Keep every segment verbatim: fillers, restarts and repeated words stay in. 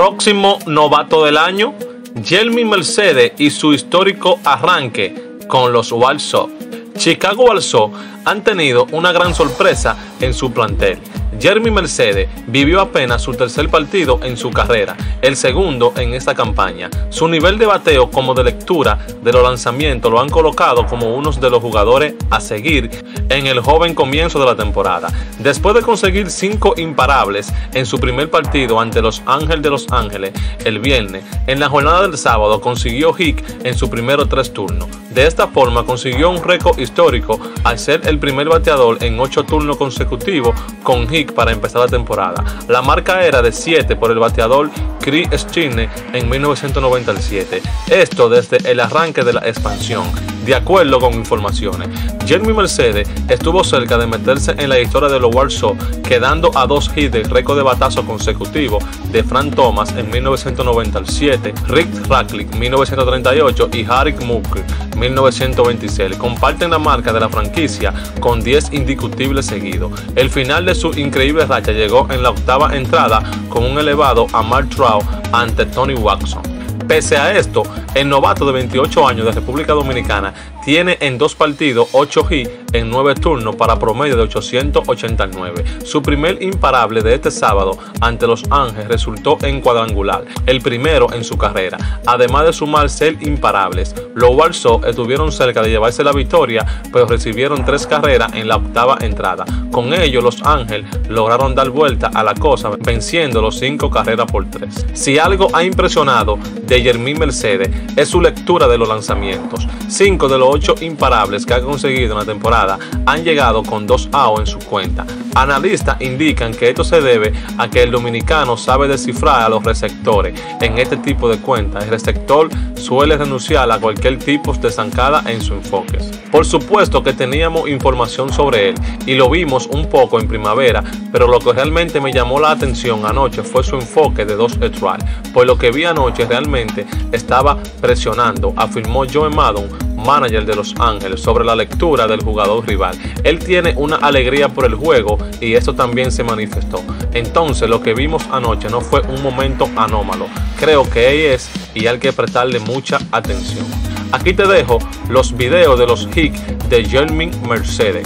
Próximo novato del año, Yermín Mercedes y su histórico arranque con los White Sox. Chicago White Sox han tenido una gran sorpresa en su plantel. Yermín Mercedes vivió apenas su tercer partido en su carrera, el segundo en esta campaña. Su nivel de bateo como de lectura de los lanzamientos lo han colocado como uno de los jugadores a seguir en el joven comienzo de la temporada. Después de conseguir cinco imparables en su primer partido ante los Ángeles de Los Ángeles el viernes, en la jornada del sábado consiguió hit en sus primeros tres turnos. De esta forma consiguió un récord histórico al ser el primer bateador en ocho turnos consecutivos con hit para empezar la temporada. La marca era de siete por el bateador Chris Stirner en mil novecientos noventa y siete. Esto desde el arranque de la expansión. De acuerdo con informaciones, Yermín Mercedes estuvo cerca de meterse en la historia de los White Sox, quedando a dos hits del récord de batazo consecutivo de Frank Thomas en mil novecientos noventa y siete, Rick Rackley mil novecientos treinta y ocho y Harry Murphy mil novecientos veintiséis. Comparten la marca de la franquicia con diez indiscutibles seguidos. El final de su increíble racha llegó en la octava entrada con un elevado a Mark Trout ante Tony Watson. Pese a esto, el novato de veintiocho años de República Dominicana tiene en dos partidos ocho hits en nueve turnos para promedio de ochocientos ochenta y nueve. Su primer imparable de este sábado ante Los Ángeles resultó en cuadrangular, el primero en su carrera. Además de sumar seis imparables, los White Sox estuvieron cerca de llevarse la victoria, pero recibieron tres carreras en la octava entrada. Con ello, Los Ángeles lograron dar vuelta a la cosa, venciendo los cinco carreras por tres. Si algo ha impresionado de Yermín Mercedes es su lectura de los lanzamientos. Cinco de los ocho imparables que ha conseguido en la temporada han llegado con dos outs en su cuenta. Analistas indican que esto se debe a que el dominicano sabe descifrar a los receptores en este tipo de cuentas. El receptor suele renunciar a cualquier tipo de zancada en sus enfoques. Por supuesto que teníamos información sobre él y lo vimos un poco en primavera, pero lo que realmente me llamó la atención anoche fue su enfoque de dos strikes. Por lo que vi anoche realmente estaba presionando, afirmó Joe Maddon, manager de Los Ángeles, sobre la lectura del jugador rival. Él tiene una alegría por el juego y esto también se manifestó. Entonces lo que vimos anoche no fue un momento anómalo. Creo que él es y hay que prestarle mucha atención. Aquí te dejo los videos de los hits de Yermín Mercedes.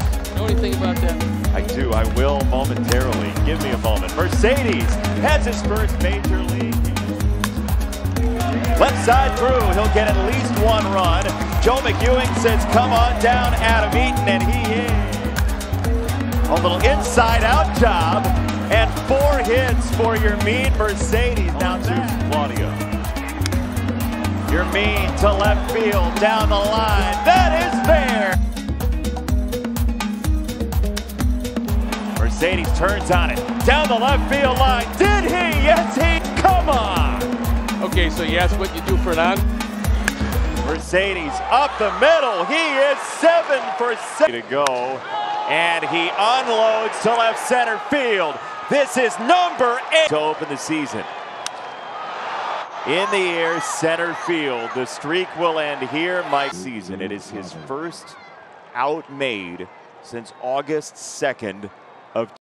I do, I will momentarily. Give me a moment. Mercedes has his first major league. Left side through, he'll get at least one run. Joe McEwing says, come on down, Adam Eaton, and he is. A little inside-out job, and four hits for Yermín Mercedes. Now to Claudio. Yermín to left field, down the line. That is fair. Mercedes turns on it, down the left field line. Did he? Yes, he. Come on. Okay, so you ask what you do for an on. Mercedes up the middle. He is seven for seven to go. And he unloads to left center field. This is number eight to open the season. In the air, center field. The streak will end here. My season. It is his first out made since August second of